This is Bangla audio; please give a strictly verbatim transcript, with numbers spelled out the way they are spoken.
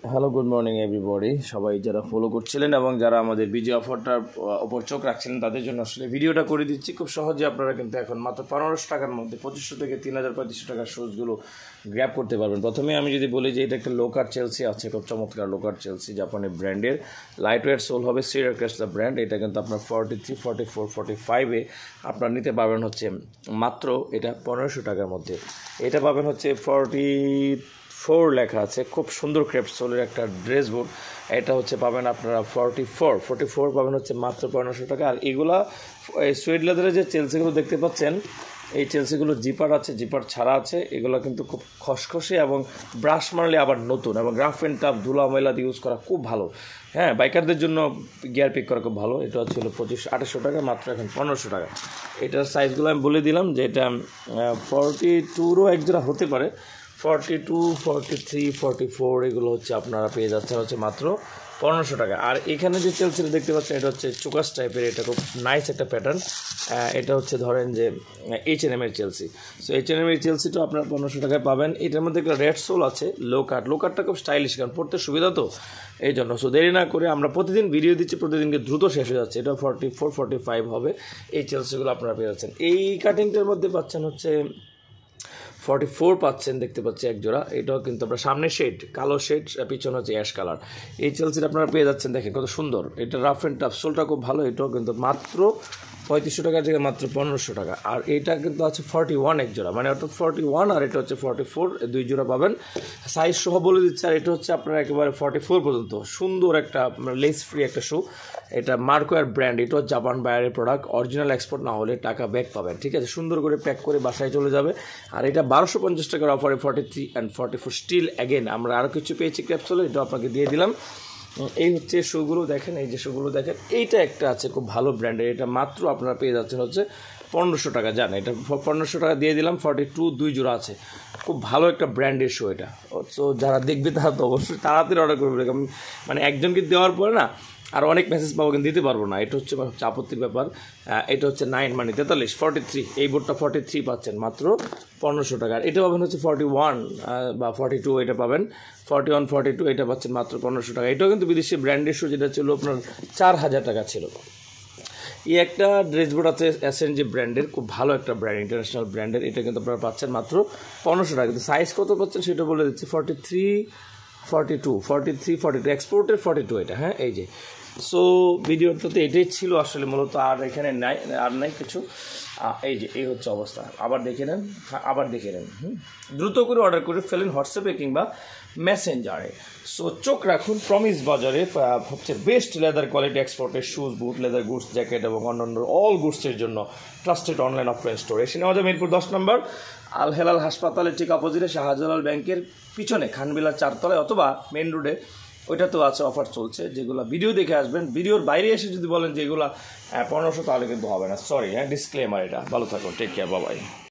হ্যালো গুড মর্নিং এভরিবডি, সবাই যারা ফলো করছিলেন এবং যারা আমাদের বিজয় অফারটার ওপর চোখ রাখছিলেন তাদের জন্য আসলে ভিডিওটা করে দিচ্ছি। খুব সহজে আপনারা কিন্তু এখন মাত্র পনেরোশো টাকার মধ্যে পঁচিশশো থেকে তিন হাজার পঁয়ত্রিশশো টাকার শুজগুলো গ্র্যাব করতে পারবেন। প্রথমে আমি যদি বলি যে এটা একটা লোকার চেলসি আছে, খুব চমৎকার লোকার চেলসি জাপানি ব্র্যান্ডের, লাইট ওয়েট সোল হবে, সিরাকাস দ্য ব্র্যান্ড। এটা কিন্তু আপনার forty three forty four forty ফাইভে আপনার নিতে পারবেন হচ্ছে মাত্র এটা পনেরোশো টাকার মধ্যে। এটা পাবেন হচ্ছে ফর্টি ফোর লেখা আছে, খুব সুন্দর ক্রেপ সোলের একটা ড্রেস বোর্ড। এটা হচ্ছে পাবেন আপনারা ফর্টি ফোর ফর্টি ফোর পাবেন হচ্ছে মাত্র পনেরোশো টাকা। আর এগুলা সুইট লেদারের যে চেলসিগুলো দেখতে পাচ্ছেন, এই চেলসিগুলো জিপার আছে, জিপার ছাড়া আছে। এগুলো কিন্তু খুব খসখসে এবং ব্রাশ মারলে আবার নতুন, এবং গ্রাফ এন্ড টাপ ধুলা ময়লা দিয়ে ইউজ করা খুব ভালো। হ্যাঁ, বাইকারদের জন্য গিয়ার পিক করা খুব ভালো। এটা হচ্ছে পঁচিশ আঠাশশো টাকা, মাত্র এখন পনেরোশো টাকা। এটার সাইজগুলো আমি বলে দিলাম যে এটা ফর্টি টুরও একজোড়া হতে পারে, forty two forty three forty four এগুলো হচ্ছে আপনারা পেয়ে যাচ্ছেন হচ্ছে মাত্র পনেরোশো টাকা। আর এখানে যে চেলসিটা দেখতে পাচ্ছেন এটা হচ্ছে চোকাস টাইপের, এটা খুব নাইস একটা প্যাটার্ন। এটা হচ্ছে ধরেন যে এইচ এন এমের চেলসি। সো এইচ এন এমের চেলসিটাও আপনারা পনেরোশো টাকায় পাবেন। এটার মধ্যে একটা রেড সোল আছে, লো কাট। লো কাটটা খুব স্টাইলিশ, কারণ পড়তে সুবিধা তো, এই জন্য। সো দেরি না করে আমরা প্রতিদিন ভিডিও দিচ্ছি, প্রতিদিনকে দ্রুত শেষ হয়ে যাচ্ছে। এটা ফর্টি ফোর ফর্টি ফাইভ হবে এই চেলসিগুলো আপনারা পেয়ে যাচ্ছেন। এই কাটিংটার মধ্যে পাচ্ছেন হচ্ছে ফর্টি ফোর পাচ্ছেন, দেখতে পাচ্ছি এক জোড়া। এটাও কিন্তু আপনার সামনে শেড কালো শেড, পিছনে হচ্ছে অ্যাশ কালার। এই চেলসিটা আপনারা পেয়ে যাচ্ছেন, দেখেন কত সুন্দর। এটা রাফ অ্যান্ড টাফ, সোলটা খুব ভালো। এটাও কিন্তু মাত্র পঁয়ত্রিশশো টাকার জায়গায় মাত্র পনেরোশো টাকা। আর এটা কিন্তু আছে ফর্টি ওয়ান এক জোড়া, মানে অর্থাৎ ফর্টি ওয়ান আর এটা হচ্ছে ফর্টি ফোর, দুই জোড়া পাবেন। সাইজ সহ বলে দিচ্ছে। আর এটা হচ্ছে আপনার একেবারে ফর্টি ফোর পর্যন্ত। সুন্দর একটা লেস ফ্রি একটা শু। এটা মার্কোয়ার ব্র্যান্ড, এটাও জাপান বায়ারের প্রোডাক্ট। অরিজিনাল এক্সপোর্ট না হলে টাকা ব্যাক পাবেন, ঠিক আছে। সুন্দর করে প্যাক করে বাসায় চলে যাবে। আর এটা বারোশো পঞ্চাশ টাকার অফারে forty three and forty four still again আমরা আরও কিছু পেয়েছি ক্যাপসুলে, এটা আপনাকে দিয়ে দিলাম। এই হচ্ছে শুগুলো দেখেন, এই যে শুগুলো দেখেন, এইটা একটা আছে খুব ভালো ব্র্যান্ডের। এটা মাত্র আপনারা পেয়ে যাচ্ছেন হচ্ছে পনেরোশো টাকা। জান এটা পনেরোশো টাকা দিয়ে দিলাম। ফর্টি টু দুই জোড়া আছে, খুব ভালো একটা ব্র্যান্ডের শো এটা। সো যারা দেখবে তারা তো অবশ্যই তাড়াতাড়ি অর্ডার করবে। মানে একজনকে দেওয়ার পরে না আর অনেক মেসেজ পাবো, কিন্তু দিতে পারবো না। এটা হচ্ছে আপত্তির ব্যাপার। এটা হচ্ছে নাইন মানে তেতাল্লিশ ফর্টি থ্রি এই বোর্ডটা ফর্টি থ্রি পাচ্ছেন মাত্র পনেরোশো টাকা। এটা পাবেন হচ্ছে ফর্টি ওয়ান বা ফর্টি টু এটা পাবেন ফর্টি ওয়ান ফর্টি টু এটা পাচ্ছেন মাত্র পনেরোশো টাকা। এটাও কিন্তু বিদেশি ব্র্যান্ডের শু, যেটা ছিল আপনার চার হাজার টাকা ছিল। এই একটা ড্রেস বোর্ড আছে এস এন জি ব্র্যান্ডের, খুব ভালো একটা ব্র্যান্ড, ইন্টারন্যাশনাল ব্র্যান্ডের। এটা কিন্তু আপনারা পাচ্ছেন মাত্র পনেরোশো টাকা। কিন্তু সাইজ কত পাচ্ছেন সেটা বলে দিচ্ছি, forty three forty two forty three forty two এক্সপোর্টের ফর্টি টু এটা। হ্যাঁ, এই যে। সো ভিডিওটাতে এটাই ছিল আসলে মূলত, আর এখানে নাই, আর নাই কিছু। এই যে এই হচ্ছে অবস্থা। আবার দেখে নেন, আবার দেখে নেন। হুম দ্রুত করে অর্ডার করে ফেলেন হোয়াটসঅ্যাপে কিংবা মেসেঞ্জারে। সো চোখ রাখুন প্রমিস বাজারে, হচ্ছে বেস্ট লেদার কোয়ালিটি এক্সপোর্টের shoes, boot, leather goods, jacket এবং অন্যান্য অল গুডসের জন্য ট্রাস্টেড অনলাইন অফলাইন স্টোর। এসে নেওয়া যায় মিরপুর দশ নম্বর আল হেলাল হাসপাতালের ঠিক অপোজিটে শাহজালাল ব্যাংকের পিছনে খানবিলার চারতলায়, অথবা মেন রোডে, ওইটাতেও আছে, অফার চলছে। যেগুলো ভিডিও দেখে আসবেন, ভিডিওর বাইরে এসে যদি বলেন যে এগুলো পনেরোশো, তাহলে কিন্তু হবে না, সরি। হ্যাঁ, ডিসক্লেমার এটা। ভালো থাকুন, টেক কেয়ার, বাবাই।